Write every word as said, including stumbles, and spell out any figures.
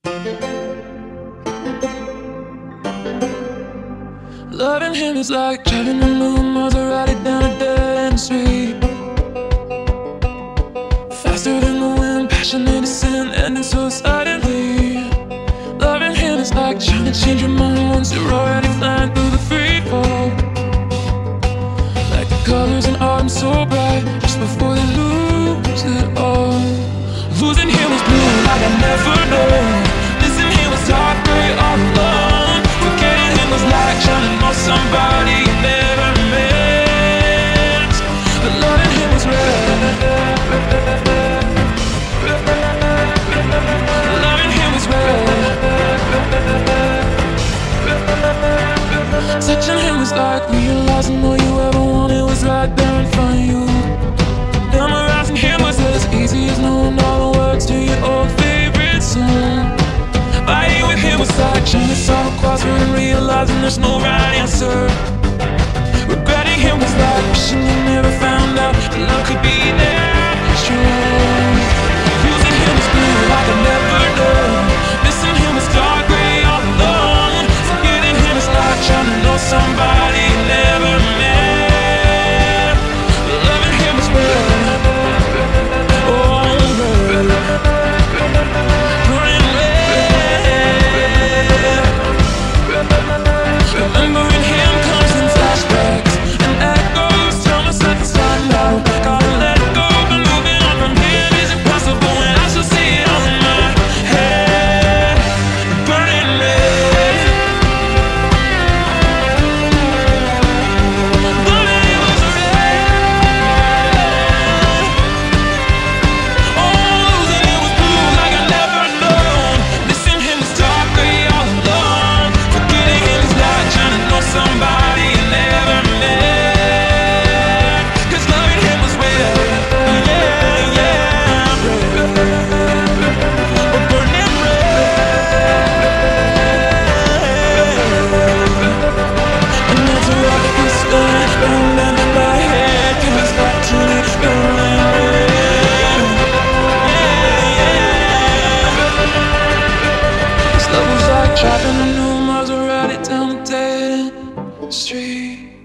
Loving him is like driving a new Maserati down a dead-end street. Faster than the wind, passionate as sin, ending so suddenly. Loving him is like trying to change your mind once you're already flying through the free fall. Like the colors in autumn so bright, just before they lose it all. Losing him was blue like I never know. Missing him was dark gray all alone. Forgetting him was like trying to know somebody you never met. But loving him was rare. Loving him was rare. Touching him was like realizing all you ever wanted was right there in front of you. Memorizing him was as easy as knowing all the words to your old favorite song. Fighting with him was like trying to solve a crossword and realizing there's no right answer. Regretting him was like wishing you never found out that love could be that strong. Losing him was blue like I never know. Missing him was dark gray all alone. Forgetting him is like trying to know somebody you never met. Loving him was real. Oh, real. Burning red. Remembering him comes in flashbacks and echoes. Tell myself it's time now. Gotta let go, but moving on from here is impossible. And I still see it all in my head. Burning red. Loving him was red. Oh, losing him was blue like I never known. Missing him was dark gray all alone. Forgetting him is like trying to know somebody you never met. Cause loving him was real. Yeah, yeah, real. Oh, burning red. And that's what this gun burned under my head. Cause I turn it burning red. Yeah, yeah. This love was like driving a new Maserati down a dead street.